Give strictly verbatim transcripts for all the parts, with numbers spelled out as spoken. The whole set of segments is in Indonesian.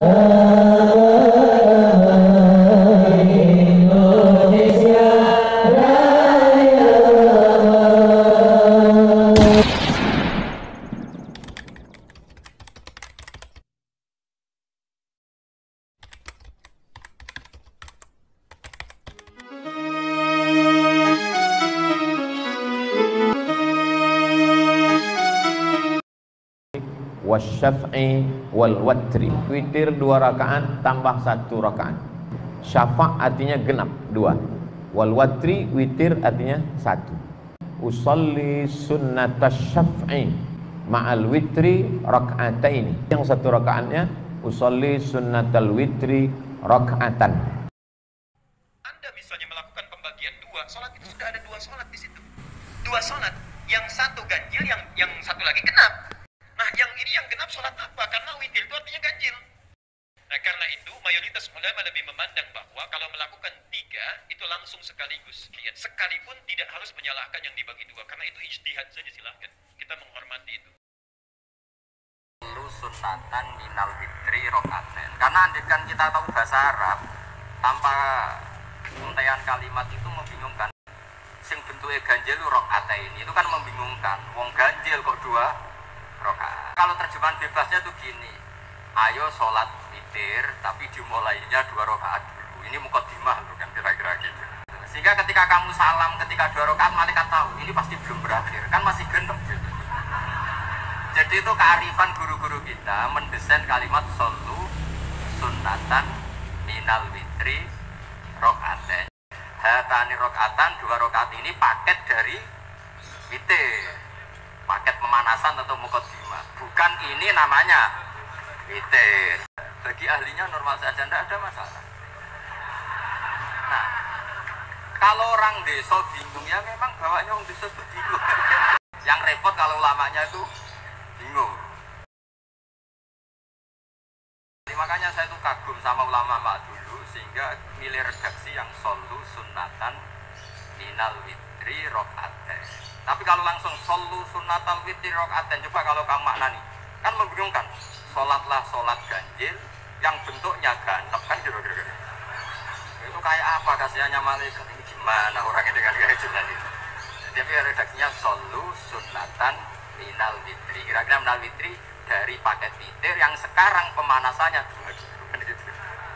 wasyaf'i wal watri. Witir dua rakaat tambah satu rakaat. Syafa' artinya genap dua. Wal watri witir artinya satu. Usalli sunnatas syaf'i ma'al witri raka'ataini. Yang satu rakaatnya usalli sunnatal witri raka'atan. Anda misalnya melakukan pembagian dua, sholat itu sudah ada dua sholat di situ. Dua sholat, yang satu ganjil, yang yang satu lagi genap. Nah, yang ini yang genap sholat apa? Karena witir itu artinya ganjil. Nah, karena itu mayoritas ulama lebih memandang bahwa kalau melakukan tiga itu langsung sekaligus. Lihat, sekalipun tidak harus menyalahkan yang dibagi dua, karena itu ijtihad saja, silahkan. Kita menghormati itu. Lu sunatan minal witri rokaten. Karena andikan kita tahu bahasa Arab, tanpa untaian kalimat itu membingungkan. Sing bentuknya ganjil lu rokaten ini itu kan membingungkan. Wong ganjil kok dua rokaat. Kalau terjemahan bebasnya tuh gini, ayo sholat witir tapi dimulainya dua rokaat dulu. Ini mukadimah loh kan, kira-kira gitu. Sehingga ketika kamu salam ketika dua rokaat, malaikat tahu ini pasti belum berakhir, kan masih genep gitu. Jadi itu kearifan guru-guru kita mendesain kalimat solu sunnatan minal witri rokaaten. Hatani rokaatan, dua rokaat ini paket dari witir, paket pemanasan atau mukaddimah. Bukan ini namanya witir. Bagi ahlinya normal saja, tidak ada masalah. Nah, kalau orang desa bingung, ya memang bawanya orang desa itu bingung. Yang repot kalau ulamanya itu bingung. Jadi, makanya saya tuh kagum sama ulama mak dulu, sehingga milih redaksi yang solu sunnatan minal witri rokaaten. Tapi kalau langsung solu sunnatal witri rokaaten, coba kalau kamu maknani, kan membingungkan. Sholatlah sholat ganjil yang bentuknya ganap, kan kira-kira itu kayak apa kasihannya malaikat ini, gimana orangnya dengan kayak gitu tadi. Tapi redaksinya solu sunnatan minal witri, kira-kira minal witri dari paket witir yang sekarang pemanasannya dua gitu, kan gitu.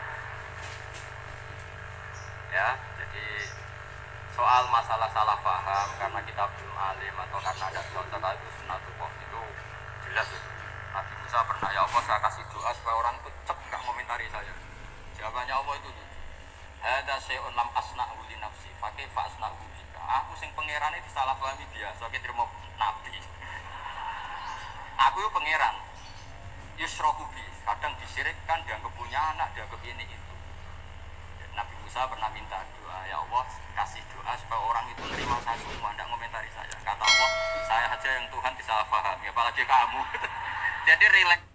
Ya, jadi soal masalah salah paham karena kita belum alim atau karena ada contoh itu sunnatullah itu jelas itu. Nabi Musa pernah, ya Allah saya kasih doa supaya orang itu cep nggak komentari saya. Jawabannya Allah itu tuh, hada syai'un lam asna'hu li nafsi pakai fa asna'hu bika. Aku sing pangeran itu salah pahami biasa kita terima nabi. Aku itu pangeran yusroku bi, kadang disirikkan, dianggap punya anak, dianggap ini itu. Nabi Musa pernah minta doa, ya Allah kasih doa supaya orang itu menerima saya semua, tidak komentari saya. Kata Allah, saya aja yang Tuhan bisa paham, apalagi kamu. Jadi relax.